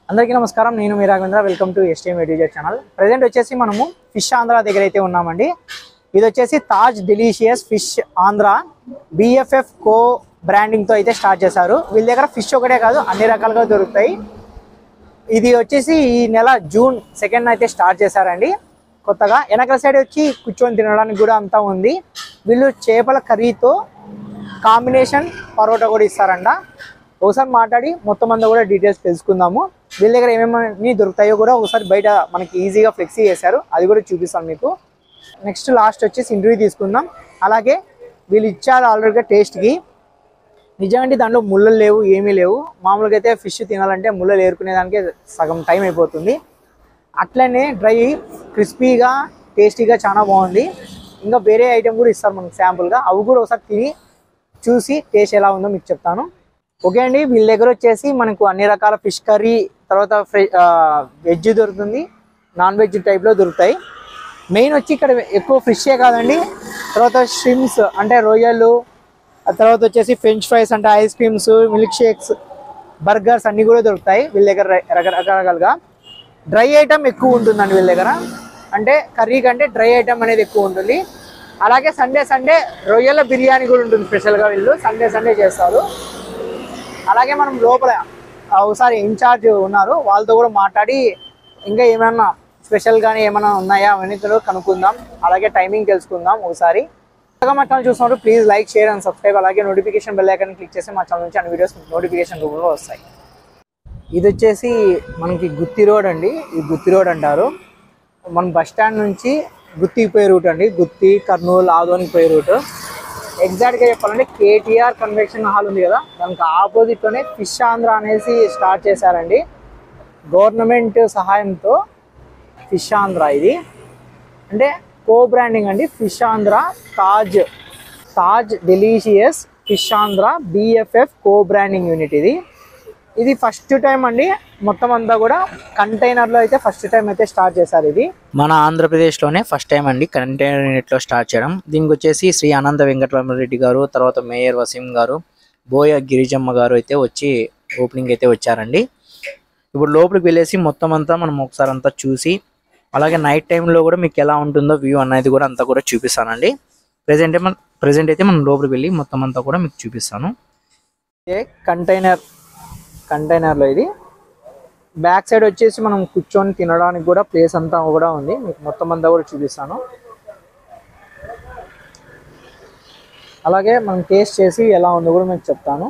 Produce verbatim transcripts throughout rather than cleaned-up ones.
అందరికీ నమస్కారం. నేను మీ Raghavendra. Welcome to S channel. Present వచ్చేసి మనము ఫిష్ ఆంధ్ర దగ్గర అయితే ఉన్నామండి. ఇది వచ్చేసి Taj delicious fish Andhra B F F co branding తో అయితే స్టార్ట్ చేశారు. వీళ్ళ దగ్గర ఫిష్ ఒకటే కాదు, అన్ని రకాలుగా దొరుకుతాయి. ఇది వచ్చేసి ఈ నెల జూన్ సెకండ్ అయితే స్టార్ట్ చేశారండి కొత్తగా. వెనకల సైడ్ వచ్చి కూర్చొని తినడానికి కూడా అంతా ఉంది. వీళ్ళు చేపల కర్రీతో కాంబినేషన్ పరోటా కూడా ఇస్తారంట. ఒకసారి మాట్లాడి మొత్తం అంతా కూడా డీటెయిల్స్ తెలుసుకుందాము. వీళ్ళ దగ్గర ఏమేమి దొరుకుతాయో కూడా ఒకసారి బయట మనకి ఈజీగా ఫ్లెక్సీ చేశారు, అది కూడా చూపిస్తాను మీకు. నెక్స్ట్ లాస్ట్ వచ్చేసి ఇంటర్వ్యూ తీసుకుందాం. అలాగే వీళ్ళు ఇచ్చారు ఆల్రెడీగా టేస్ట్కి. నిజంగా దాంట్లో ముళ్ళలు లేవు, ఏమీ లేవు. మామూలుగా అయితే ఫిష్ తినాలంటే ముళ్ళలు ఏరుకునేదానికి సగం టైం అయిపోతుంది. అట్లనే డ్రై క్రిస్పీగా టేస్టీగా చాలా బాగుంది. ఇంకా వేరే ఐటెం కూడా ఇస్తారు మనకి శాంపుల్గా, అవి కూడా ఒకసారి తిని చూసి టేస్ట్ ఎలా ఉందో మీకు చెప్తాను. ఓకే అండి, వీళ్ళ దగ్గర వచ్చేసి మనకు అన్ని రకాల ఫిష్ కర్రీ, తర్వాత వెజ్ దొరుకుతుంది, నాన్ వెజ్ టైప్లో దొరుకుతాయి. మెయిన్ వచ్చి ఇక్కడ ఎక్కువ ఫిషే కాదండి, తర్వాత షిమ్స్ అంటే రొయ్యలు, తర్వాత వచ్చేసి ఫ్రెంచ్ ఫ్రైస్ అంటే ice creams, milk shakes, burgers అన్నీ కూడా దొరుకుతాయి వీళ్ళ దగ్గర రకరకాలుగా. డ్రై ఐటమ్ ఎక్కువ ఉంటుందండి వీళ్ళ దగ్గర, అంటే కర్రీ కంటే డ్రై ఐటమ్ అనేది ఎక్కువ ఉంటుంది. అలాగే సండే సండే రొయ్యల బిర్యానీ కూడా ఉంటుంది స్పెషల్గా, వీళ్ళు సండే సండే చేస్తారు. అలాగే మనం లోపల ఒకసారి ఇన్ఛార్జ్ ఉన్నారు, వాళ్ళతో కూడా మాట్లాడి ఇంకా ఏమైనా స్పెషల్ గానీ ఏమైనా ఉన్నాయా అవన్నీ కనుక్కుందాం. అలాగే టైమింగ్ తెలుసుకుందాం ఒకసారి. మా ఛానల్ చూస్తున్నారు, please like, share and subscribe. అలాగే నోటిఫికేషన్ బెల్ ఐకాన్ క్లిక్ చేసి మా ఛానల్ నుంచి అన్ని వీడియోస్ నోటిఫికేషన్ రూపంలో వస్తాయి. ఇది వచ్చేసి మనకి గుత్తి రోడ్ అండి, ఈ గుత్తి రోడ్ అంటారు. మన బస్ స్టాండ్ నుంచి గుత్తికి పోయే రూట్ అండి, గుత్తి, కర్నూలు, ఆదోనికి పోయే రూట్. ఎగ్జాక్ట్గా చెప్పాలంటే కేటీఆర్ కన్వెన్షన్ హాల్ ఉంది కదా, దానికి ఆపోజిట్లోనే ఫిష్ ఆంధ్ర అనేసి స్టార్ట్ చేశారండి గవర్నమెంట్ సహాయంతో. ఫిష్ ఆంధ్ర ఇది అంటే కో బ్రాండింగ్ అండి. Fish Andhra Taj Taj delicious fish Andhra B F F co branding unit ఇది. ఇది ఫస్ట్ టైం అండి, మొత్తం అంతా కూడా కంటైనర్లో అయితే ఫస్ట్ టైం అయితే స్టార్ట్ చేశారు. ఇది మన ఆంధ్రప్రదేశ్లోనే ఫస్ట్ టైం అండి కంటైనర్ యూనిట్లో స్టార్ట్ చేయడం. దీనికి వచ్చేసి శ్రీ అనంత వెంకటరామరెడ్డి గారు, తర్వాత మేయర్ వసీం గారు, బోయ గిరిజమ్మ గారు అయితే వచ్చి ఓపెనింగ్ అయితే వచ్చారండి. ఇప్పుడు లోపలికి వెళ్ళేసి మొత్తం అంతా మనం ఒకసారి అంతా చూసి, అలాగే నైట్ టైంలో కూడా మీకు ఎలా ఉంటుందో వ్యూ అనేది కూడా అంతా కూడా చూపిస్తానండి. ప్రెజెంట్ మన ప్రెజెంట్ అయితే మనం లోపలికి వెళ్ళి మొత్తం అంతా కూడా మీకు చూపిస్తాను. కంటైనర్ కంటైనర్లో ఇది బ్యాక్ సైడ్ వచ్చేసి మనం కూర్చొని తినడానికి కూడా ప్లేస్ అంతా కూడా ఉంది, మీకు మొత్తం అంతా కూడా చూపిస్తాను. అలాగే మనం టేస్ట్ చేసి ఎలా ఉందో కూడా మీకు చెప్తాను.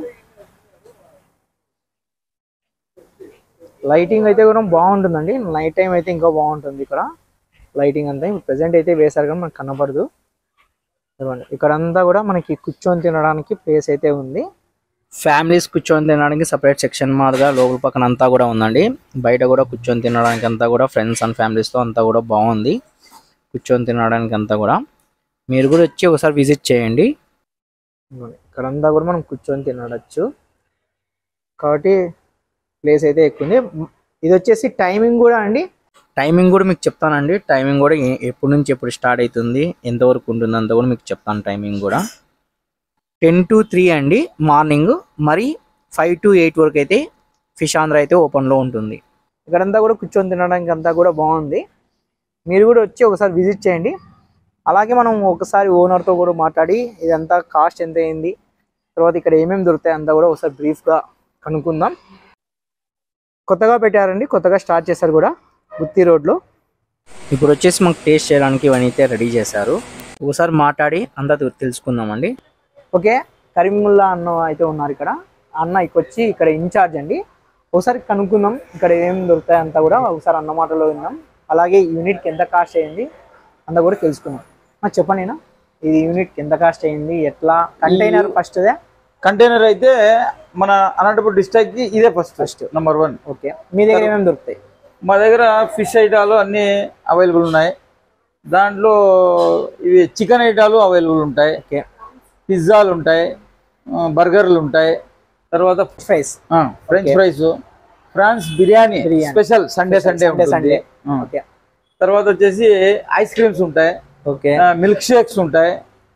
లైటింగ్ అయితే కూడా బాగుంటుందండి, నైట్ టైం అయితే ఇంకా బాగుంటుంది. ఇక్కడ లైటింగ్ అంతా ప్రెజెంట్ అయితే వేశారు కానీ మనకు కనపడదు. ఇక్కడ అంతా కూడా మనకి కూర్చొని తినడానికి ప్లేస్ అయితే ఉంది. ఫ్యామిలీస్ కూర్చొని తినడానికి సపరేట్ సెక్షన్ మాదిరిగా లోపల పక్కన అంతా కూడా ఉందండి. బయట కూడా కూర్చొని తినడానికి అంతా కూడా ఫ్రెండ్స్ అండ్ ఫ్యామిలీస్తో అంతా కూడా బాగుంది కూర్చొని తినడానికి అంతా కూడా. మీరు కూడా వచ్చి ఒకసారి విజిట్ చేయండి. ఇక్కడంతా కూడా మనం కూర్చొని తినవచ్చు కాబట్టి ప్లేస్ అయితే ఎక్కువ ఉంది. ఇది వచ్చేసి టైమింగ్ కూడా అండి, టైమింగ్ కూడా మీకు చెప్తానండి. టైమింగ్ కూడా ఎప్పటి నుంచి ఎప్పుడు స్టార్ట్ అవుతుంది, ఎంతవరకు ఉంటుంది అంతా కూడా మీకు చెప్తాను. టైమింగ్ కూడా టెన్ టు త్రీ అండి మార్నింగ్, మరి ఫైవ్ టు ఎయిట్ వరకు అయితే ఫిష్ ఆంధ్ర అయితే ఓపెన్లో ఉంటుంది. ఇక్కడంతా కూడా కూర్చొని తినడానికి అంతా కూడా బాగుంది. మీరు కూడా వచ్చి ఒకసారి విజిట్ చేయండి. అలాగే మనం ఒకసారి ఓనర్తో కూడా మాట్లాడి ఇదంతా కాస్ట్ ఎంత అయింది, తర్వాత ఇక్కడ ఏమేమి దొరుకుతాయి అంతా కూడా ఒకసారి బ్రీఫ్గా కనుక్కుందాం. కొత్తగా పెట్టారండి, కొత్తగా స్టార్ట్ చేశారు కూడా గుత్తి రోడ్లో. ఇప్పుడు వచ్చేసి మాకు టేస్ట్ చేయడానికి ఇవన్నీ అయితే రెడీ చేశారు. ఒకసారి మాట్లాడి అంతా తెలుసుకుందామండి. ఓకే, కరీముల్లా అన్న అయితే ఉన్నారు ఇక్కడ. అన్న ఇక్కడ వచ్చి ఇక్కడ ఇన్ఛార్జ్ అండి. ఒకసారి కనుక్కుందాం ఇక్కడ ఏమేమి దొరుకుతాయి అంతా కూడా ఒకసారి అన్న మాటలో విన్నాం. అలాగే యూనిట్కి ఎంత కాస్ట్ అయ్యింది అంతా కూడా తెలుసుకుందాం. చెప్పండి, ఇది యూనిట్కి ఎంత కాస్ట్ అయ్యింది, ఎట్లా? కంటైనర్ ఫస్ట్ కంటైనర్ అయితే మన అనంతపూర్ డిస్ట్రిక్ట్ కి ఇదే first first number one. Okay, మీ దగ్గర ఏమేమి దొరుకుతాయి? మా దగ్గర ఫిష్ ఐటాలు అన్నీ అవైలబుల్ ఉన్నాయి. దాంట్లో ఇవి చికెన్ ఐటాలు అవైలబుల్ ఉంటాయి. ఓకే, పిజ్జాలు ఉంటాయి, బర్గర్లు ఉంటాయి, తర్వాత fries, french fries, prawns biryani special Sunday Sunday Sunday. తర్వాత వచ్చేసి ఐస్ క్రీమ్స్ ఉంటాయి, ఓకే, మిల్క్ షేక్స్ ఉంటాయి,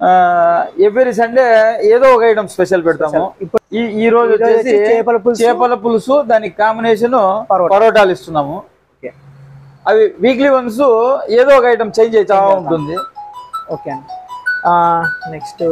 ఎవ్రీ సండే ఏదో ఒక ఐటమ్ స్పెషల్ పెడతాము. ఈ ఈ రోజు వచ్చేసి చేపల పులుసు చేపల పులుసు దానికి కాంబినేషన్ పరోటాలు ఇస్తున్నాము. అవి వీక్లీ వన్స్ ఏదో ఒక ఐటమ్ చేంజ్ అవుతా ఉంటుంది. ఓకే నెక్స్ట్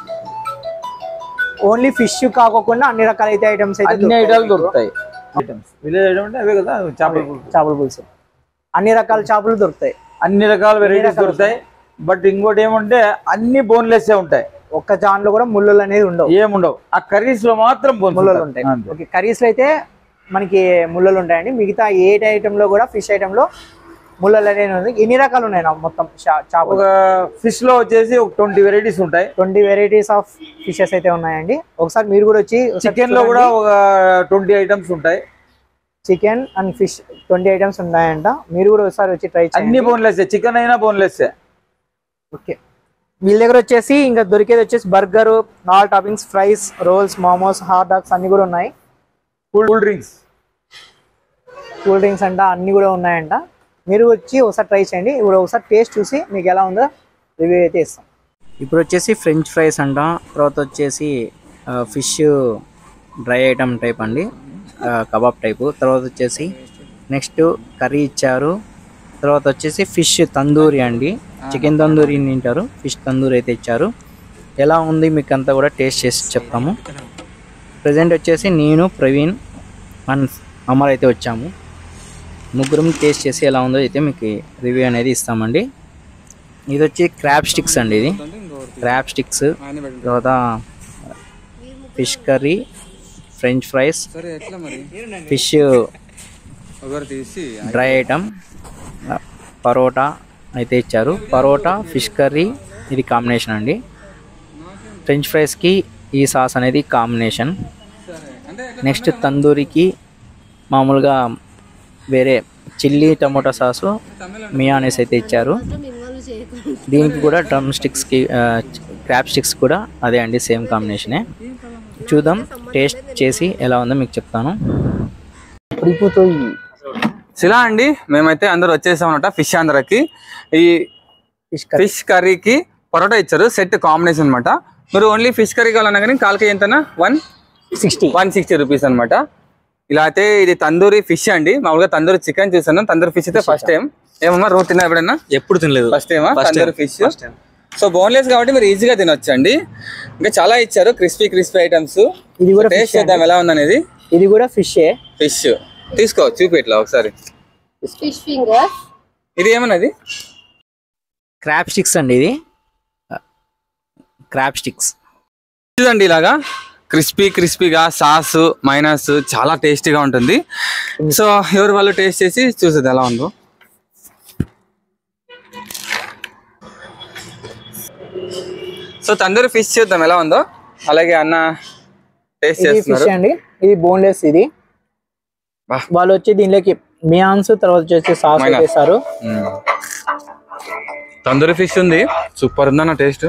ఓన్లీ ఫిష్ కాకుండా అన్ని రకాల అయితే ఐటమ్స్ అయితే అన్ని ఐటాలు దొరుకుతాయి. విలేజ్ ఐటమ్ అంటే అవే కదా చేపల పులుసు చేపల పులుసు అన్ని రకాల చేపలు దొరుకుతాయి, అన్ని రకాల వెరైటీస్ దొరుకుతాయి. బట్ ఇంకోటి ఏమంటే అన్ని బోన్లెస్ ఉంటాయి. ఒక్క జాన్లో కూడా ముళ్ళలు అనేది ఉండవు, ఏముండవు. ఆ కర్రీస్ లో మాత్రం ముళ్ళలు ఉంటాయి. ఓకే కర్రీస్ లో అయితే మనకి ముళ్ళలు ఉంటాయండి. మిగతా ఏ ఐటమ్ లో కూడా ఫిష్ ఐటమ్ లో ముళ్ళలు అనేది ఉంది. ఎన్ని రకాలు ఉన్నాయి మొత్తం చేపలు? ఫిష్ లో వచ్చేసి ఒక ట్వంటీ వెరైటీస్ ఉంటాయి. ట్వంటీ వెరైటీస్ ఆఫ్ ఫిషెస్ అయితే ఉన్నాయండి. ఒకసారి మీరు కూడా వచ్చి చికెన్ లో కూడా ఒక ట్వంటీ ఐటమ్స్ ఉంటాయి. Chicken and fish twenty items ఉన్నాయంట. మీరు కూడా ఒకసారి వచ్చి ట్రై చేయండి. అన్ని బోన్లెస్, చికెన్ అయినా బోన్లెస్. ఓకే వీళ్ళ దగ్గర వచ్చేసి ఇంకా దొరికేది వచ్చేసి burger, all toppings, fries, rolls, momos, hot dogs అన్ని కూడా ఉన్నాయి. కూల్ డ్రింక్స్ కూల్ డ్రింక్స్ అంట అన్ని కూడా ఉన్నాయంట. మీరు వచ్చి ఒకసారి ట్రై చేయండి. ఇప్పుడు ఒకసారి టేస్ట్ చూసి మీకు ఎలా ఉందో రివ్యూ అయితే ఇస్తాం. ఇప్పుడు వచ్చేసి ఫ్రెంచ్ ఫ్రైస్ అంట, తర్వాత వచ్చేసి ఫిష్ డ్రై ఐటమ్ టైప్ అండి, కబాబ్ టైపు. తర్వాత వచ్చేసి నెక్స్ట్ కర్రీ ఇచ్చారు. తర్వాత వచ్చేసి ఫిష్ తందూరి అండి, చికెన్ తందూరి తింటారు, ఫిష్ తందూరి అయితే ఇచ్చారు. ఎలా ఉంది మీకు అంతా కూడా టేస్ట్ చేసి చెప్తాము. ప్రజెంట్ వచ్చేసి నేను, ప్రవీణ్ అండ్ అమర్ అయితే వచ్చాము. ముగ్గురం టేస్ట్ చేసి ఎలా ఉందో అయితే మీకు రివ్యూ అనేది ఇస్తామండి. ఇది వచ్చి క్రాబ్ స్టిక్స్ అండి, ఇది క్రాబ్ స్టిక్స్. తర్వాత fish curry, french fries, fish dry item, parotta అయితే ఇచ్చారు. పరోటా, ఫిష్ కర్రీ ఇది కాంబినేషన్ అండి. ఫ్రెంచ్ ఫ్రైస్కి ఈ సాస్ అనేది కాంబినేషన్. నెక్స్ట్ తందూరికి మామూలుగా వేరే చిల్లీ టమోటా సాసు, మియానీస్ అయితే ఇచ్చారు. దీనికి కూడా డ్రమ్ స్టిక్స్కి క్రాబ్ స్టిక్స్ కూడా అదే అండి, సేమ్ కాంబినేషనే. చూద్దాం టేస్ట్ చేసి ఎలా ఉందో మీకు చెప్తాను. శిలా అండి, మేమైతే అందరూ వచ్చేసాం అనమాట ఫిష్ ఆంధ్రాకి. ఈ ఫిష్ కర్రీకి పరోటా ఇచ్చారు, సెట్ కాంబినేషన్ అనమాట. మీరు ఓన్లీ ఫిష్ కర్రీ కావాలన్నా కానీ కాల్కి ఎంతనా one sixty one sixty rupees అనమాట. ఇలా అయితే ఇది తందూరి ఫిష్ అండి. మామూలుగా తందూరి చికెన్ చూసాను, తందూరి ఫిష్ అయితే ఫస్ట్ టైం. ఏమమ్మా రోజు తిన్నా ఎప్పుడన్నా? ఎప్పుడు తినలేదు, ఫస్ట్ టైమా తందూరి ఫిష్. సో బోన్లెస్ కాబట్టి మీరు ఈజీగా తినొచ్చు అండి. ఇంకా చాలా ఇచ్చారు క్రిస్పీ క్రిస్పీ ఐటమ్స్. ఇది కూడా టేస్ట్ చేద్దాం ఎలా ఉందనేది. ఇది కూడా ఫిష్ ఫిష్ తీసుకో, చూపి ఇట్లా ఒకసారి. Fish finger. ఇది ఏమన్నది? క్రాబ్ స్టిక్స్ అండి, ఇది క్రాబ్ స్టిక్స్ చూడండి. ఇలాగా క్రిస్పీ క్రిస్పీగా సాస్ మైనస్ చాలా టేస్టీగా ఉంటుంది. సో ఎవరు వాళ్ళు టేస్ట్ చేసి చూసేది ఎలా ఉందో. సో తందూరి ఫిష్ చూద్దాం ఎలా ఉందో. అలాగే అన్న టేస్ట్ చేస్తున్నారు అండి. ఇది బోన్లెస్. ఇది వాళ్ళు వచ్చి దీనిలోకి మియాన్స్ తర్వాత వచ్చేసి సాస్ వేస్తారు. తందూరి ఫిష్ ఉంది, సూపర్ ఉందన్న టేస్ట్.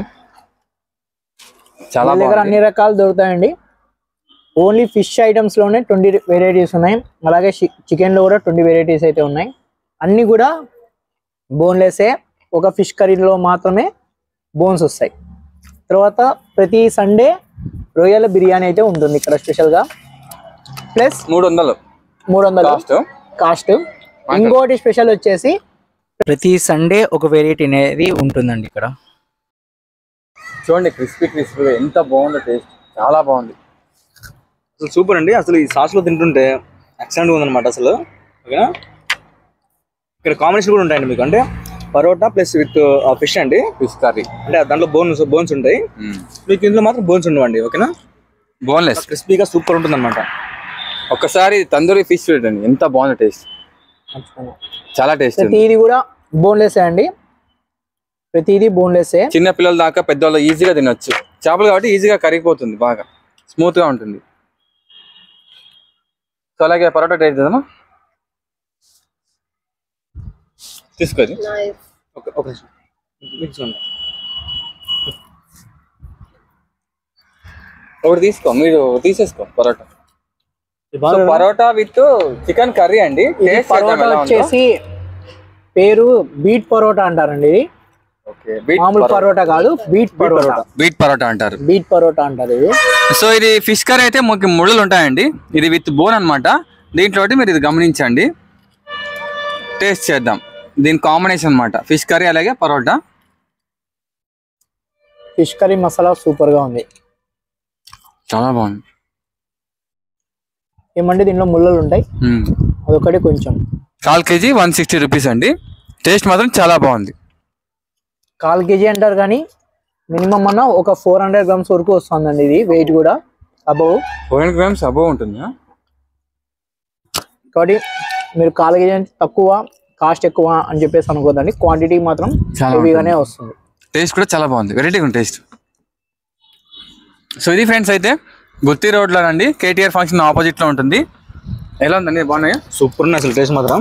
చాలా దగ్గర అన్ని రకాలు దొరుకుతాయండి. ఓన్లీ ఫిష్ ఐటమ్స్ లోనే ట్వంటీ వెరైటీస్ ఉన్నాయి. అలాగే చికెన్ లో కూడా ట్వంటీ వెరైటీస్ అయితే ఉన్నాయి. అన్ని కూడా బోన్లెస్సే. ఒక ఫిష్ కర్రీలో మాత్రమే బోన్స్ వస్తాయి. తర్వాత ప్రతి సండే రొయ్యల బిర్యానీ అయితే ఉంటుంది ఇక్కడ స్పెషల్ గా. ప్లస్ మూడు వందలు మూడు వందలు కాస్ట్. ఇంకోటి స్పెషల్ వచ్చేసి ప్రతి సండే ఒక వెరైటీ అనేది ఉంటుందండి ఇక్కడ. చూడండి క్రిస్పీ క్రిస్పీగా ఎంత బాగుందో టేస్ట్, చాలా బాగుంది అసలు. సూపర్ అండి. అసలు ఈ సాస్ లో తింటుంటే ఎక్సలెంట్ గా ఉందన్నమాట అసలు. ఓకేనా, ఇక్కడ కాంబినేషన్ కూడా ఉంటాయండి మీకు. అంటే పరోటా ప్లస్ విత్ ఫిష్ అండి, ఫిష్ కర్రీ. అంటే దాంట్లో బోన్స్ బోన్స్ ఉంటాయి, మీకు ఇందులో మాత్రం బోన్స్ ఉండవండి. ఓకేనా, బోన్లెస్ క్రిస్పీగా సూపర్ ఉంటుంది అనమాట. ఒక్కసారి తందూరి ఫిష్ చూడండి ఎంత బాగుంది టేస్ట్, చాలా టేస్ట్. ప్రతిది కూడా బోన్లెస్ అండి, ప్రతిది బోన్లెస్. చిన్న పిల్లల దాకా పెద్దవాళ్ళు ఈజీగా తినొచ్చు. చేపలు కాబట్టి ఈజీగా కరిగిపోతుంది, బాగా స్మూత్ గా ఉంటుంది. సో అలాగే పరోటా టేస్ట్ చేద్దామా? తీసుకోండి. ఒకటి తీసుకో, మీరు తీసేసుకో parotta. Parotta with chicken curry అండి. పరోటా వచ్చేసి పేరు బీట్ పరోటా అంటారండి. ఇది మామూలు పరోటా కాదు, బీట్ పరోటా. బీట్ పరోటా అంటారు. బీట్ పరోటా అంటారు ఇది. సో ఇది ఫిష్ కర్రీ అయితే మీకు ముళ్ళులు ఉంటాయండి. ఇది విత్ బోన్ అన్నమాట. దీంట్లో మీరు ఇది గమనించండి. టేస్ట్ చేద్దాం. దీని కాంబినేషన్ అన్నమాట ఫిష్ కర్రీ అలాగే parotta. Fish curry masala super గా ఉంది, చాలా బాగుంది. ఏమంటే దీంట్లో ముళ్ళలు ఉంటాయి, అదొకటి కొంచెం. కాల్ కేజీ వన్ సిక్స్టీ రూపీస్ అండి. టేస్ట్ మాత్రం చాలా బాగుంది. కాల్ కేజీ అంటారు కానీ మినిమం అన్న ఒక ఫోర్ హండ్రెడ్ గ్రామ్స్ వరకు వస్తుందండి. ఇది వెయిట్ కూడా above four hundred grams above ఉంటుంది. కాబట్టి మీరు కాల్ కేజీ అంటే తక్కువ, కాస్ట్ ఎక్కువ అని చెప్పేసి అనుకోదండి. క్వాంటిటీ మాత్రం హెవీగానే వస్తుంది. టేస్ట్ కూడా చాలా బాగుంది, వెరైటీగా ఉంది టేస్ట్. సో ఇది ఫ్రెండ్స్ అయితే గుత్తి రోడ్లో అండి, కేటీఆర్ ఫంక్షన్ ఆపోజిట్ లో ఉంటుంది. ఎలా ఉందండి? బాగున్నాయా? సూపర్ ఉన్నాయి అసలు. టేస్ట్ మాత్రం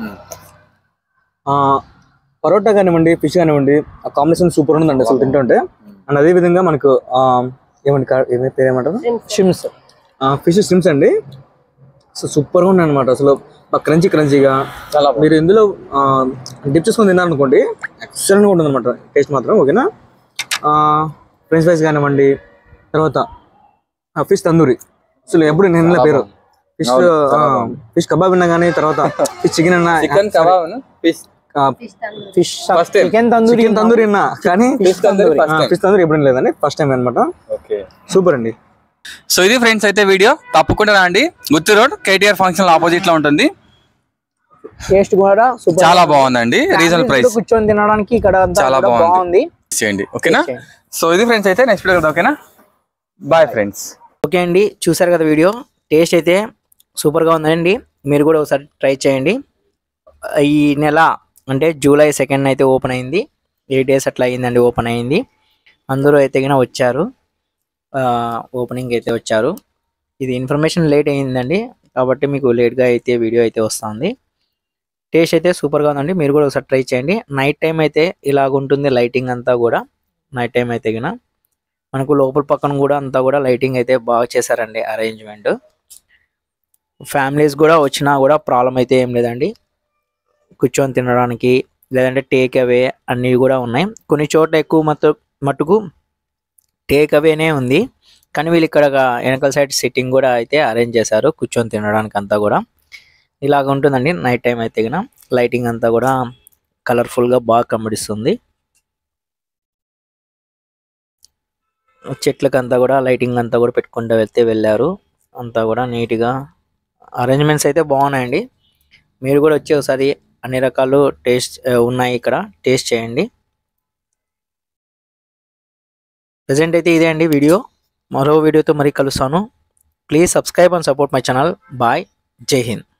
పరోటా కానివ్వండి, ఫిష్ కానివ్వండి, ఆ కాంబినేషన్ సూపర్ ఉందండి అసలు తింటుంటే. అండ్ అదే విధంగా మనకు ఏమండి ఏమైనా పేరు ఏమంటారు, షిమ్స్, ఫిష్ స్ట్రిమ్స్ అండి. సో సూపర్గా ఉన్నాయి అనమాట అసలు. క్రంచీ క్రంచీగా చాలా. మీరు ఇందులో డిప్ చేసుకొని తిన్నారనుకోండి, ఎక్సలెంట్గా ఉంటుంది అనమాట టేస్ట్ మాత్రం. ఓకేనా? ఫ్రెంచ్ ఫ్రైస్ కానివ్వండి, తర్వాత ఫిష్ తందూరి. అసలు ఎప్పుడు నేను పేరు ఫిష్ ఫిష్ కబాబ్ అన్నా కానీ, తర్వాత ఫిష్ చికెన్ అన్నా, chicken kebab, fish fish chicken tandoori tandoori అన్నా కానీ ఫిష్ తందూరి ఎప్పుడు లేదండి, ఫస్ట్ టైం అనమాట. సూపర్ అండి. సో ఇది ఫ్రెండ్స్ అయితే వీడియో. తప్పకుండా రండి, Gutti road KTR function opposite లో ఉంటుంది. టేస్ట్ కూడా చాలా బాగుందండి, రీజనబుల్ ప్రైస్. కూర్చొని తినడానికి ఇక్కడ చాలా బాగుంది. చేయండి ఓకేనా? సో ఇది ఫ్రెండ్స్ అయితే నెక్స్ట్ వీడియో. ఓకేనా? Bye friends. ఓకే అండి, చూసారు కదా వీడియో. టేస్ట్ అయితే సూపర్గా ఉందండి. మీరు కూడా ఒకసారి ట్రై చేయండి. ఈ నెల అంటే జూలై సెకండ్ అయితే ఓపెన్ అయింది. ఎయిట్ డేస్ అట్లా అయిందండి ఓపెన్ అయింది. అందరూ అయితే కినా వచ్చారు, ఓపెనింగ్ అయితే వచ్చారు. ఇది ఇన్ఫర్మేషన్ లేట్ అయిందండి కాబట్టి మీకు లేట్గా అయితే వీడియో అయితే వస్తుంది. టేస్ట్ అయితే సూపర్గా ఉందండి. మీరు కూడా ఒకసారి ట్రై చేయండి. నైట్ టైం అయితే ఇలాగ ఉంటుంది లైటింగ్ అంతా కూడా. నైట్ టైం అయితే కినా మనకు లోపల పక్కన కూడా అంతా కూడా లైటింగ్ అయితే బాగా చేశారండి అరేంజ్మెంట్. ఫ్యామిలీస్ కూడా వచ్చినా కూడా ప్రాబ్లం అయితే ఏం లేదండి. కూర్చొని తినడానికి లేదంటే టేక్ అవే అన్నీ కూడా ఉన్నాయి. కొన్ని చోట్ల ఎక్కువ మత్తు మట్టుకు టేక్ అవేనే ఉంది, కానీ వీళ్ళు ఇక్కడ వెనకాల సైడ్ సిట్టింగ్ కూడా అయితే అరేంజ్ చేశారు కూర్చొని తినడానికి అంతా కూడా. ఇలాగ ఉంటుందండి నైట్ టైం అయితే కినా. లైటింగ్ అంతా కూడా కలర్ఫుల్గా బాగా కనబడిస్తుంది. చెట్లకు అంతా కూడా లైటింగ్ అంతా కూడా పెట్టుకుంటూ వెళ్తే వెళ్ళారు. అంతా కూడా నీట్గా అరేంజ్మెంట్స్ అయితే బాగున్నాయండి. మీరు కూడా వచ్చి ఒకసారి అన్ని రకాలు టేస్ట్ ఉన్నాయి ఇక్కడ, టేస్ట్ చేయండి. ప్రెజెంట్ అయితే ఇదే అండి వీడియో. మరో వీడియోతో మరి కలుస్తాను. Please subscribe and support my channel. Bye, జై హింద్.